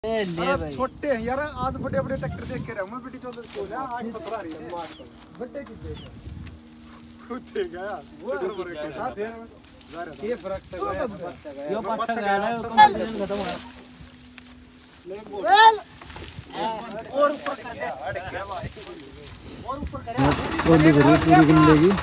छोटे हैं यार, आज बड़े बड़े ट्रैक्टर देख के रहा मैं बेटी 14 को ले आज 17 रही है बड़े की देख खुद देख गया वो ये फर्क से गया ये पाछा गया ना कंपटीशन खत्म हुआ और ऊपर कर दे और ऊपर करे पूरी गिनलेगी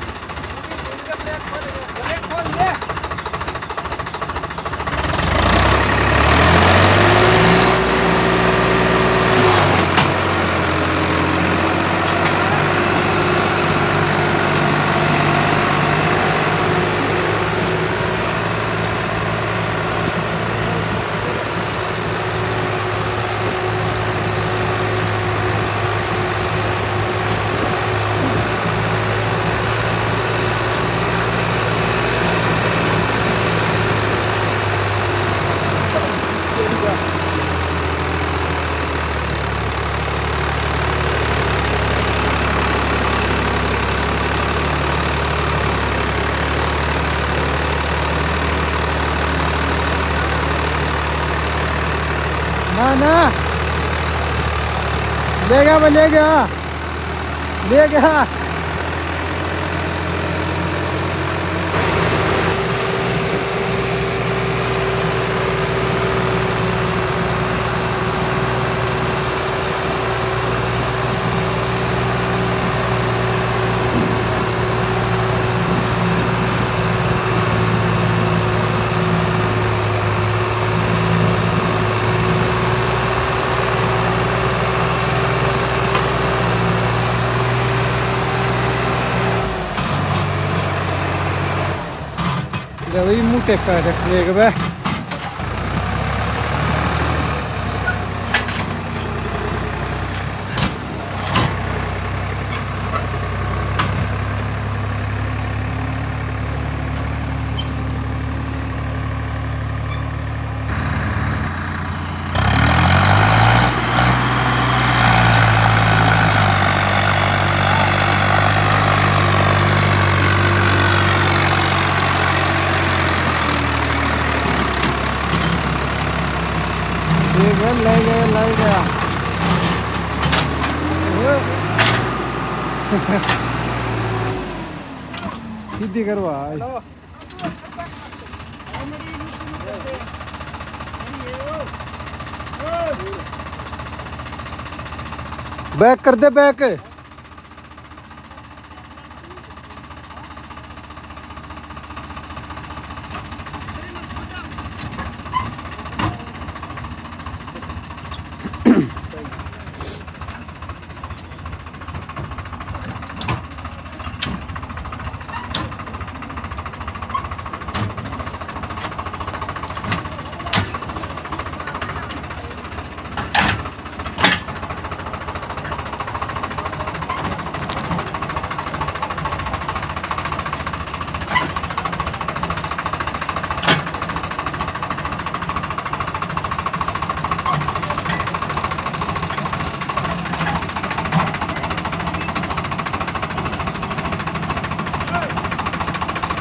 ना ले गया वही मुँह टेका रख बे ले गया सीधी करवा बैक कर दे बैक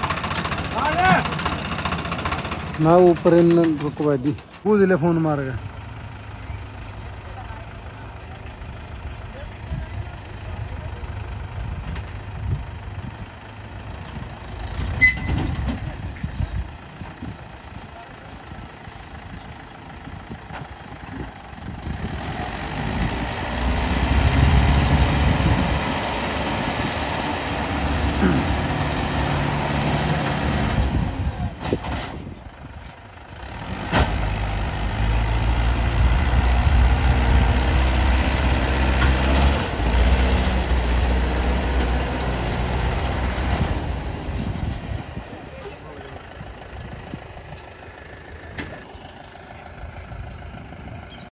ना ऊपर इन रुकवा दी वो फोन मार गया।